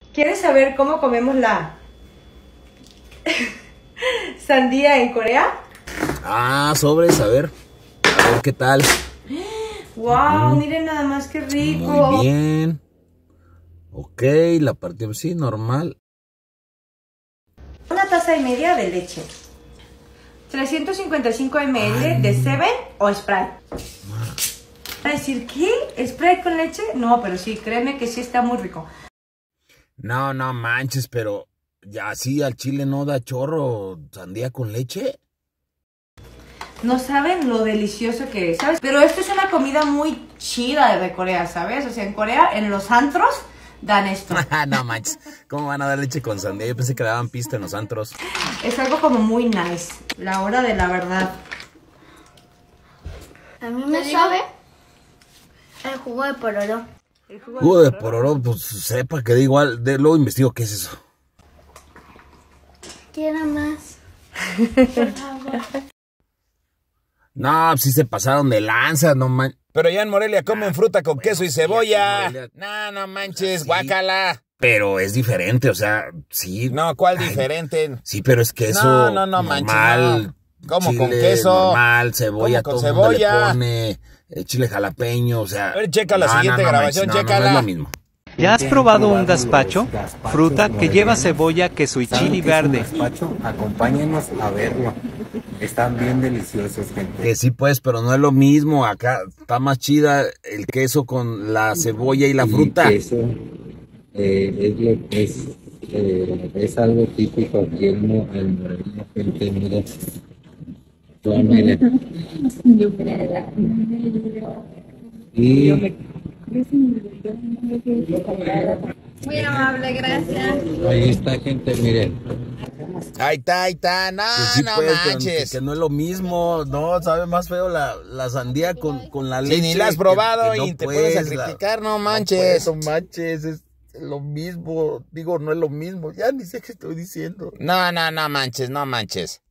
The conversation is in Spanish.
¿Quieres saber cómo comemos la sandía en Corea? Ah, sobres, a ver qué tal. Wow, miren nada más qué rico. Muy bien. Ok, la partimos, sí, normal. 1,5 tazas de leche. 355 ml de Seven o Sprite. ¿Va a decir qué? ¿Sprite con leche? No, pero sí, créeme que sí está muy rico. No manches, pero ya sí al chile no da chorro sandía con leche. No saben lo delicioso que es, ¿sabes? Pero esto es una comida muy chida de Corea, ¿sabes? O sea, en Corea, en los antros, dan esto. No manches, ¿cómo van a dar leche con sandía? Yo pensé que daban pista en los antros. Es algo como muy nice. La hora de la verdad. A mí me sabe el jugo de pororó. Jugo de pororó, pues sepa que da igual. Luego investigo qué es eso. Quiero más. Por favor. No, sí se pasaron de lanza, no manches. Pero ya en Morelia comen fruta con queso y cebolla. No manches, guácala. Pero es diferente, o sea, sí. No, ¿cuál diferente? Sí, pero es queso No normal, manches, no. ¿Cómo chile con queso? normal, cebolla, ¿Cómo con todo el mundo le cebolla? pone chile jalapeño, o sea. A ver, checa la siguiente grabación, manches, chécala. No es lo mismo. ¿Ya has probado un gazpacho? Fruta que lleva cebolla, queso y chili verde. Gazpacho, acompáñenos a verlo. Están bien deliciosos, gente. Que sí, pues, pero no es lo mismo. Acá está más chida el queso con la cebolla y la fruta. Eso es algo típico aquí en Morelia, gente. Mira. Mira. Y Muy amable, gracias. ahí está, gente, miren. Ahí está. No, Que sí, no pues, pero manches. que no es lo mismo. No, sabe más feo la sandía con la leche. Si ni la has probado que no y te puedes puedes, sacrificar, no manches. No manches, es lo mismo. Digo, no es lo mismo. Ya ni sé qué estoy diciendo. No manches.